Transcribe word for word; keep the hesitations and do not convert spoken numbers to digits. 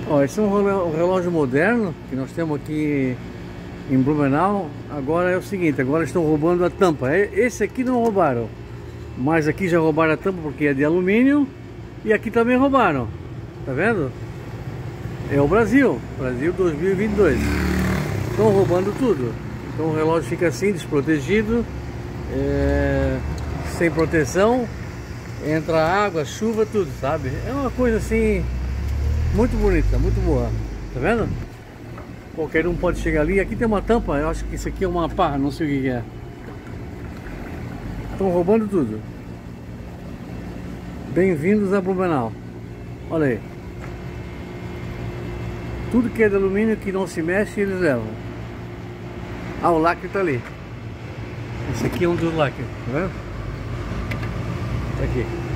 Ó, esse é um relo- um relógio moderno que nós temos aqui em Blumenau. Agora é o seguinte, agora estão roubando a tampa. E- Esse aqui não roubaram, mas aqui já roubaram a tampa porque é de alumínio. E aqui também roubaram. Tá vendo? É o Brasil, Brasil dois mil e vinte e dois. Estão roubando tudo. Então o relógio fica assim, desprotegido, é, sem proteção. Entra água, chuva, tudo, sabe? É uma coisa assim muito bonita, muito boa. Tá vendo? Qualquer um pode chegar ali. Aqui tem uma tampa, eu acho que isso aqui é uma pá, não sei o que que é. Estão roubando tudo. Bem-vindos a Blumenau. Olha aí. Tudo que é de alumínio que não se mexe, eles levam. Ah, o lacre tá ali. Esse aqui é um dos lacres, tá vendo? Tá aqui.